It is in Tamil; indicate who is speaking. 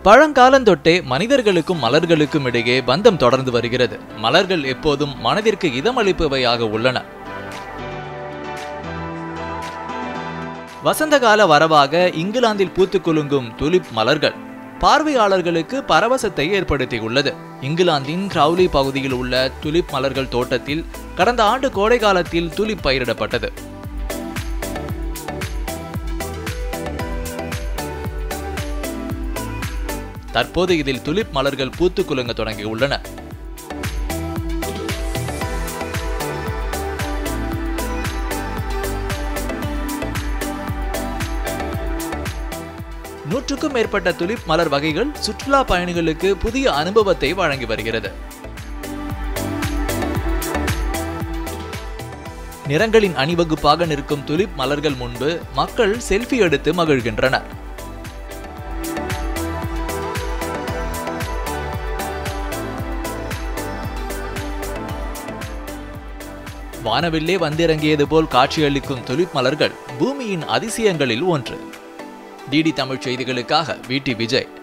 Speaker 1: பழங்காலந்தொட்டே மனிதர்களுக்கும் மலர்களுக்கும் இடையே பந்தம் தொடர்ந்து வருகிறது. மலர்கள் எப்போதும் மனதிற்கு இதமளிப்பவையாக உள்ளன. வசந்தகால வரவாக இங்கிலாந்தில் பூத்துக் குலுங்கும் துலிப் மலர்கள் பார்வையாளர்களுக்கு பரவசத்தை ஏற்படுத்தியுள்ளது. இங்கிலாந்தின் கிரவுலி பகுதியில் உள்ள துலிப் மலர்கள் தோட்டத்தில் கடந்த ஆண்டு கோடை காலத்தில் துலிப் பயிரிடப்பட்டது. தற்போது இதில் துலிப் மலர்கள் பூத்து குலுங்க தொடங்கியுள்ளன. நூற்றுக்கும் மேற்பட்ட துலிப் மலர் வகைகள் சுற்றுலா பயணிகளுக்கு புதிய அனுபவத்தை வழங்கி வருகிறது. நிறங்களின் அணிவகுப்பாக நிற்கும் துலிப் மலர்கள் முன்பு மக்கள் செல்ஃபி எடுத்து மகிழ்கின்றனர். வானவில்லே வந்திறங்கியது போல் காட்சியளிக்கும் துலிப் மலர்கள் பூமியின் அதிசயங்களில் ஒன்று. டிடி தமிழ் செய்திகளுக்காக விடி விஜய்.